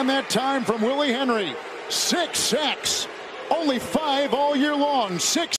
And that time from Willie Henry. 6 sacks. Only 5 all year long. 6